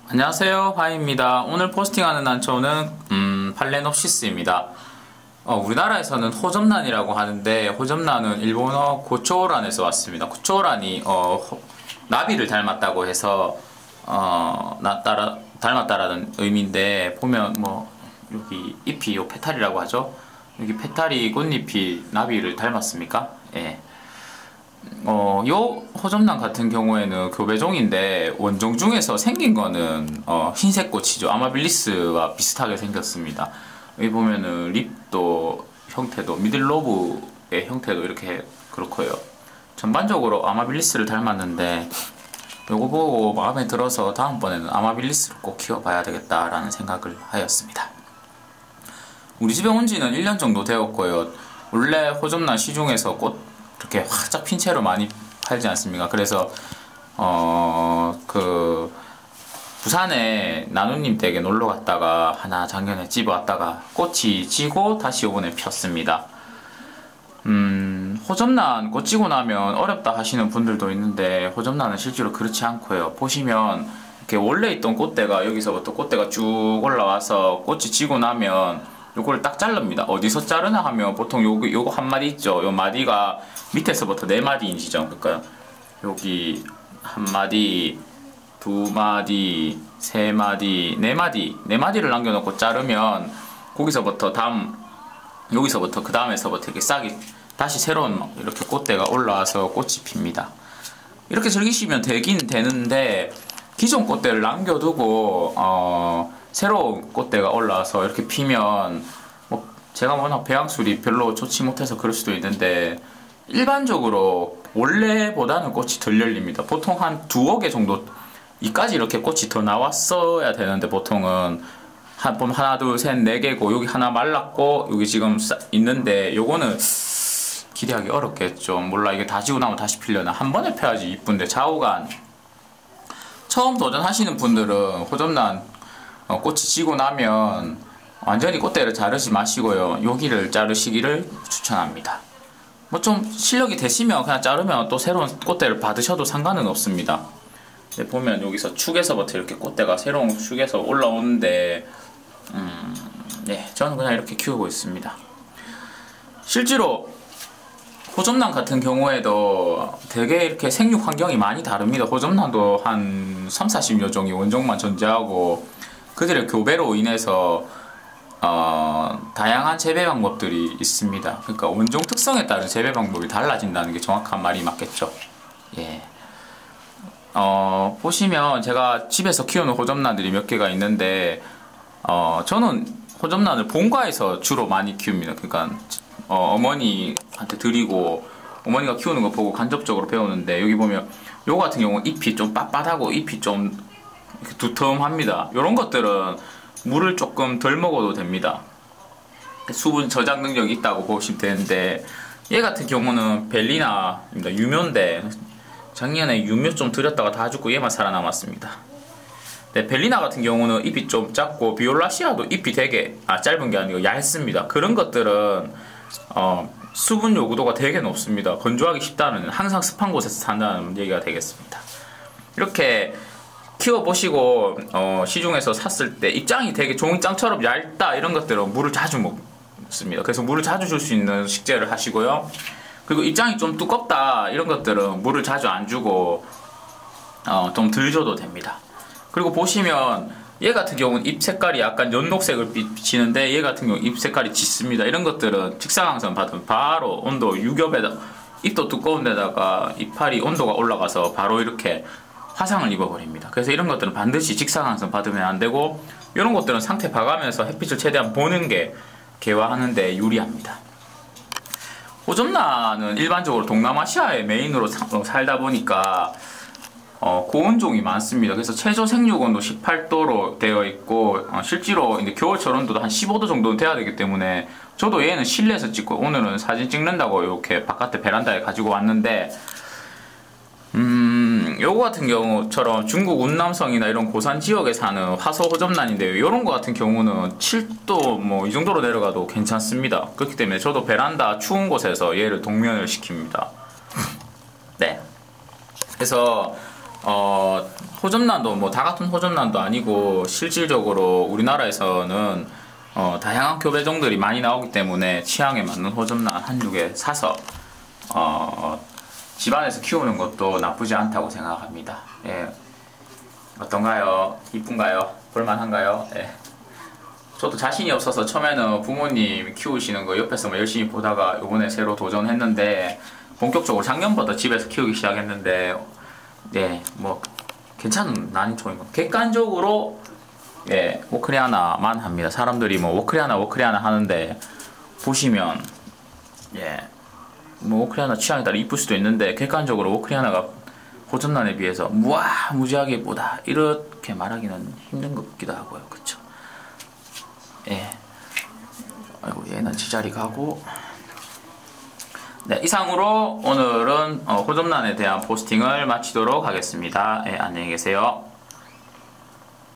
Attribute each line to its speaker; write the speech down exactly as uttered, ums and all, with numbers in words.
Speaker 1: 안녕하세요, 화이입니다. 오늘 포스팅하는 난초는 음, 팔레놉시스입니다. 어, 우리나라에서는 호접란이라고 하는데, 호접란은 일본어 고초란에서 왔습니다. 고초란이 어, 호, 나비를 닮았다고 해서 어, 나, 따라, 닮았다라는 의미인데, 보면 뭐 여기 잎이 요 페탈이라고 하죠. 여기 페탈이 꽃잎이 나비를 닮았습니까? 예. 어, 요 호접란 같은 경우에는 교배종인데 원종 중에서 생긴 거는 어, 흰색 꽃이죠. 아마빌리스와 비슷하게 생겼습니다. 여기 보면은 립도 형태도 미들로브의 형태도 이렇게 그렇고요. 전반적으로 아마빌리스를 닮았는데 요거 보고 마음에 들어서 다음번에는 아마빌리스를 꼭 키워봐야 되겠다라는 생각을 하였습니다. 우리 집에 온 지는 일 년 정도 되었고요. 원래 호접란 시중에서 꽃 이렇게 활짝 핀 채로 많이 팔지 않습니까? 그래서 어 그 부산에 나누님 댁에 놀러 갔다가 하나 작년에 집어왔다가 꽃이 지고 다시 요번에 폈습니다. 음 호접란 꽃 지고 나면 어렵다 하시는 분들도 있는데, 호접란은 실제로 그렇지 않고요. 보시면 이렇게 원래 있던 꽃대가 여기서부터 꽃대가 쭉 올라와서 꽃이 지고 나면 요거를 딱 자릅니다. 어디서 자르나 하면 보통 요거, 요거 한 마디 있죠. 요 마디가 밑에서부터 네 마디인 지점. 그러니까 여기 한 마디, 두 마디, 세 마디, 네 마디, 네 마디를 남겨놓고 자르면 거기서부터 다음, 여기서부터 그 다음에서부터 이렇게 싹이 다시 새로운 이렇게 꽃대가 올라와서 꽃이 핍니다. 이렇게 즐기시면 되긴 되는데, 기존 꽃대를 남겨두고 어, 새로운 꽃대가 올라와서 이렇게 피면 뭐 제가 워낙 배양술이 별로 좋지 못해서 그럴 수도 있는데, 일반적으로 원래보다는 꽃이 덜 열립니다. 보통 한 두어 개 정도, 이까지 이렇게 꽃이 더 나왔어야 되는데 보통은 한 번 하나 둘 셋 네 개고, 여기 하나 말랐고 여기 지금 있는데 요거는 기대하기 어렵겠죠. 몰라, 이게 다 지고 나면 다시 피려나. 한 번에 펴야지 이쁜데 좌우간. 처음 도전하시는 분들은 호접란 어, 꽃이 지고 나면 완전히 꽃대를 자르지 마시고요, 여기를 자르시기를 추천합니다. 뭐 좀 실력이 되시면 그냥 자르면 또 새로운 꽃대를 받으셔도 상관은 없습니다. 네, 보면 여기서 축에서부터 이렇게 꽃대가 새로운 축에서 올라오는데 음, 네, 저는 그냥 이렇게 키우고 있습니다. 실제로 호접란 같은 경우에도 되게 이렇게 생육 환경이 많이 다릅니다. 호접란도 한 삼, 사십여 종이 원종만 존재하고, 그들의 교배로 인해서 어, 다양한 재배 방법들이 있습니다. 그러니까 원종 특성에 따른 재배 방법이 달라진다는 게 정확한 말이 맞겠죠. 예. 어, 보시면 제가 집에서 키우는 호접란들이 몇 개가 있는데, 어, 저는 호접란을 본가에서 주로 많이 키웁니다. 그러니까 어, 어머니한테 드리고 어머니가 키우는 거 보고 간접적으로 배우는데, 여기 보면 요거 같은 경우는 잎이 좀 빳빳하고 잎이 좀 두툼합니다. 요런 것들은 물을 조금 덜 먹어도 됩니다. 수분 저장 능력이 있다고 보시면 되는데, 얘 같은 경우는 벨리나입니다. 유묘인데 작년에 유묘 좀 들였다가 다 죽고 얘만 살아남았습니다. 네, 벨리나 같은 경우는 잎이 좀 작고, 비올라시아도 잎이 되게 아 짧은 게 아니고 얇습니다. 그런 것들은 어, 수분 요구도가 되게 높습니다. 건조하기 쉽다는, 항상 습한 곳에서 산다는 얘기가 되겠습니다. 이렇게 키워보시고 어, 시중에서 샀을 때 입장이 되게 종이장처럼 얇다 이런 것들은 물을 자주 먹습니다. 그래서 물을 자주 줄 수 있는 식재를 하시고요. 그리고 입장이 좀 두껍다 이런 것들은 물을 자주 안 주고 어, 좀 덜 줘도 됩니다. 그리고 보시면 얘 같은 경우는 잎 색깔이 약간 연녹색을 비치는데, 얘 같은 경우 잎 색깔이 짙습니다. 이런 것들은 직사광선 받으면 바로 온도 유겹에다, 잎도 두꺼운데다가 이파리 온도가 올라가서 바로 이렇게 화상을 입어버립니다. 그래서 이런 것들은 반드시 직사광선 받으면 안 되고, 이런 것들은 상태 봐가면서 햇빛을 최대한 보는 게 개화하는데 유리합니다. 호접란은 일반적으로 동남아시아에 메인으로 살다 보니까 어, 고온종이 많습니다. 그래서 최저 생육온도 십팔 도로 되어 있고, 어, 실제로 이제 겨울철 온도도 한 십오 도 정도는 돼야 되기 때문에, 저도 얘는 실내에서 찍고 오늘은 사진 찍는다고 이렇게 바깥에 베란다에 가지고 왔는데, 음, 요거 같은 경우처럼 중국 운남성이나 이런 고산 지역에 사는 화소 호접란인데요. 요런 거 같은 경우는 칠 도 뭐 이 정도로 내려가도 괜찮습니다. 그렇기 때문에 저도 베란다 추운 곳에서 얘를 동면을 시킵니다. 네. 그래서 어, 호접란도 뭐 다 같은 호접란도 아니고 실질적으로 우리나라에서는 어, 다양한 교배종들이 많이 나오기 때문에 취향에 맞는 호접란 한두 개 사서 어, 집안에서 키우는 것도 나쁘지 않다고 생각합니다. 예. 어떤가요? 이쁜가요? 볼만한가요? 예. 저도 자신이 없어서 처음에는 부모님 키우시는 거 옆에서 뭐 열심히 보다가 요번에 새로 도전했는데 본격적으로 작년부터 집에서 키우기 시작했는데 네, 뭐 괜찮은 난이도인 것. 객관적으로 예, 워크리아나만 합니다. 사람들이 뭐 워크리아나 워크리아나 하는데 보시면 예, 뭐 워크리아나 취향에 따라 이쁠 수도 있는데 객관적으로 워크리아나가 호접란에 비해서 무아무지하게 예쁘다 이렇게 말하기는 힘든 것 같기도 하고요. 그쵸? 예. 아이고 얘는 제자리 가고. 네, 이상으로 오늘은 어, 호접란에 대한 포스팅을 마치도록 하겠습니다. 예, 안녕히 계세요.